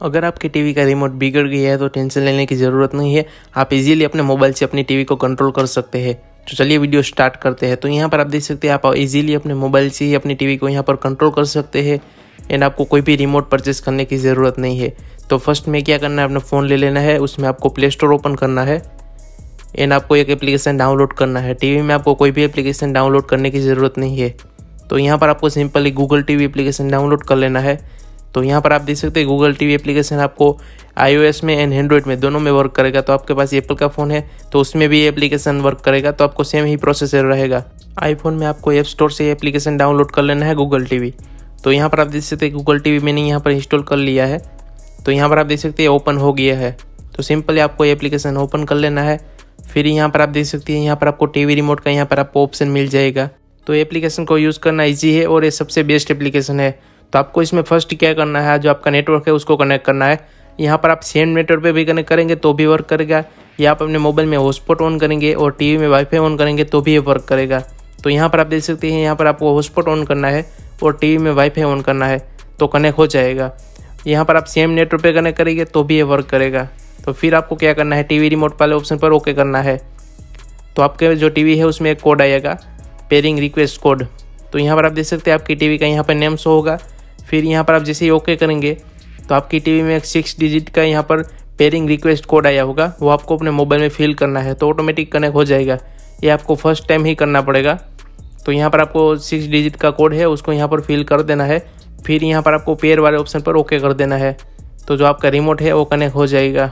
अगर आपके टीवी का रिमोट बिगड़ गया है तो टेंशन लेने की ज़रूरत नहीं है। आप इजीली अपने मोबाइल से अपनी टीवी को कंट्रोल कर सकते हैं। तो चलिए वीडियो स्टार्ट करते हैं। तो यहाँ पर आप देख सकते हैं, आप इजीली अपने मोबाइल से ही अपनी टीवी को यहाँ पर कंट्रोल कर सकते हैं एंड आपको कोई भी रिमोट परचेस करने की ज़रूरत नहीं है। तो फर्स्ट में क्या करना है, अपना फ़ोन ले लेना है, उसमें आपको प्ले स्टोर ओपन करना है एंड आपको एक एप्लीकेशन डाउनलोड करना है। टीवी में आपको कोई भी एप्लीकेशन डाउनलोड करने की ज़रूरत नहीं है। तो यहाँ पर आपको simply Google TV application download कर लेना है। तो यहाँ पर आप देख सकते हैं गूगल टीवी एप्लीकेशन आपको iOS में एंड एंड्रॉयड में दोनों में वर्क करेगा। तो आपके पास एप्पल का फ़ोन है तो उसमें भी एप्लीकेशन वर्क करेगा, तो आपको सेम ही प्रोसेसर रहेगा। आईफोन में आपको ऐप स्टोर से एप्लीकेशन डाउनलोड कर लेना है गूगल टीवी। तो यहाँ पर आप देख सकते हैं गूगल टीवी मैंने यहाँ पर इंस्टॉल कर लिया है। तो यहाँ पर आप देख सकते हैं ओपन हो गया है। तो सिंपली आपको एप्लीकेशन ओपन कर लेना है। फिर यहाँ पर आप देख सकते हैं यहाँ पर आपको टीवी रिमोट का यहाँ पर आपको ऑप्शन मिल जाएगा। तो एप्लीकेशन को यूज़ करना ईजी है और ये सबसे बेस्ट एप्लीकेशन है। तो आपको इसमें फर्स्ट क्या करना है, जो आपका नेटवर्क है उसको कनेक्ट करना है। यहाँ पर आप सेम नेटवर्क पे भी कनेक्ट करेंगे तो भी वर्क करेगा, या आप अपने मोबाइल में हॉटस्पॉट ऑन करेंगे और टीवी में वाईफाई ऑन करेंगे तो भी ये वर्क करेगा। तो यहाँ पर आप देख सकते हैं यहाँ पर आपको हॉटस्पॉट ऑन करना है और टीवी में वाईफाई ऑन करना है तो कनेक्ट हो जाएगा। यहाँ पर आप सेम नेटवर्क पे कनेक्ट करेंगे तो भी ये वर्क करेगा। तो फिर आपको क्या करना है, टीवी रिमोट वाले ऑप्शन पर ओके करना है। तो आपके जो टीवी है उसमें एक कोड आएगा, पेयरिंग रिक्वेस्ट कोड। तो यहाँ पर आप देख सकते हैं आपकी टीवी का यहाँ पर नेम शो होगा। फिर यहाँ पर आप जैसे ही ओके करेंगे तो आपकी टीवी में एक 6 डिजिट का यहाँ पर पेयरिंग रिक्वेस्ट कोड आया होगा, वो आपको अपने मोबाइल में फिल करना है तो ऑटोमेटिक कनेक्ट हो जाएगा। ये आपको फर्स्ट टाइम ही करना पड़ेगा। तो यहाँ पर आपको 6 डिजिट का कोड है उसको यहाँ पर फिल कर देना है। फिर यहाँ पर आपको पेयर वाले ऑप्शन पर ओके कर देना है, तो जो आपका रिमोट है वो कनेक्ट हो जाएगा।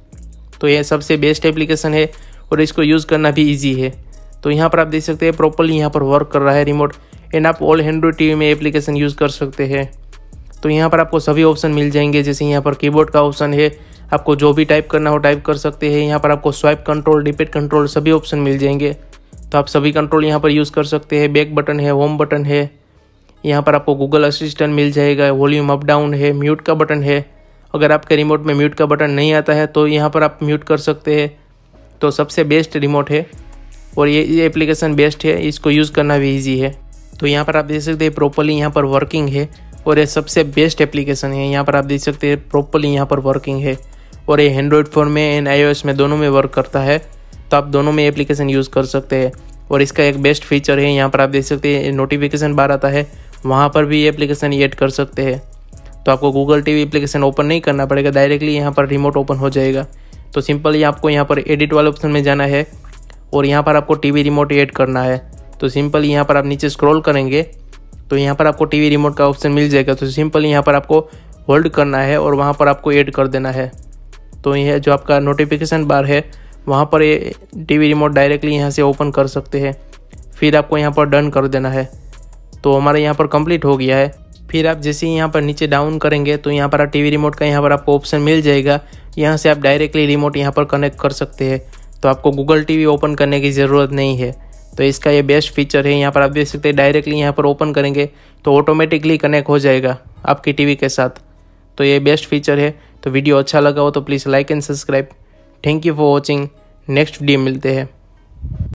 तो ये सबसे बेस्ट एप्लीकेशन है और इसको यूज़ करना भी ईजी है। तो यहाँ पर आप देख सकते हैं प्रॉपर्ली यहाँ पर वर्क कर रहा है रिमोट एंड आप ऑल एंड्रॉयड टीवी में एप्लीकेशन यूज़ कर सकते हैं। तो यहाँ पर आपको सभी ऑप्शन मिल जाएंगे, जैसे यहाँ पर कीबोर्ड का ऑप्शन है, आपको जो भी टाइप करना हो टाइप कर सकते हैं। यहाँ पर आपको स्वाइप कंट्रोल, डिपेट कंट्रोल सभी ऑप्शन मिल जाएंगे, तो आप सभी कंट्रोल यहाँ पर यूज़ कर सकते हैं। बैक बटन है, होम बटन है, यहाँ पर आपको गूगल असिस्टेंट मिल जाएगा, वॉल्यूम अप डाउन है, म्यूट का बटन है। अगर आपके रिमोट में म्यूट का बटन नहीं आता है तो यहाँ पर आप म्यूट कर सकते हैं। तो सबसे बेस्ट रिमोट है और ये एप्लीकेशन बेस्ट है, इसको यूज़ करना भी ईजी है। तो यहाँ पर आप देख सकते हैं प्रॉपर्ली यहाँ पर वर्किंग है और ये सबसे बेस्ट एप्लीकेशन है। यहाँ पर आप देख सकते हैं प्रॉपर्ली यहाँ पर वर्किंग है और ये एंड्रॉयड फ़ोन में एंड iOS में दोनों में वर्क करता है, तो आप दोनों में एप्लीकेशन यूज़ कर सकते हैं। और इसका एक बेस्ट फीचर है, यहाँ पर आप देख सकते हैं नोटिफिकेशन बार आता है, वहाँ पर भी एप्लीकेशन ऐड कर सकते हैं। तो आपको गूगल टीवी एप्लीकेशन ओपन नहीं करना पड़ेगा, डायरेक्टली यहाँ पर रिमोट ओपन हो जाएगा। तो सिंपली आपको यहाँ पर एडिट वाले ऑप्शन में जाना है और यहाँ पर आपको टीवी रिमोट ऐड करना है। तो सिंपली यहाँ पर आप नीचे स्क्रॉल करेंगे तो यहाँ पर आपको टीवी रिमोट का ऑप्शन मिल जाएगा। तो सिंपली यहाँ पर आपको होल्ड करना है और वहाँ पर आपको ऐड कर देना है। तो यह जो आपका नोटिफिकेशन बार है वहाँ पर ये टीवी रिमोट डायरेक्टली यहाँ से ओपन कर सकते हैं। फिर आपको यहाँ पर डन कर देना है। तो हमारे यहाँ पर कंप्लीट हो गया है। फिर आप जैसे ही यहाँ पर नीचे डाउन करेंगे तो यहाँ पर आप टीवी रिमोट का यहाँ पर आपको ऑप्शन मिल जाएगा, यहाँ से आप डायरेक्टली रिमोट यहाँ पर कनेक्ट कर सकते हैं। तो आपको गूगल टीवी ओपन करने की ज़रूरत नहीं है। तो इसका ये बेस्ट फीचर है। यहाँ पर आप देख सकते हैं डायरेक्टली यहाँ पर ओपन करेंगे तो ऑटोमेटिकली कनेक्ट हो जाएगा आपकी टीवी के साथ। तो ये बेस्ट फीचर है। तो वीडियो अच्छा लगा हो तो please like and subscribe. Thank you for watching. Next video मिलते हैं।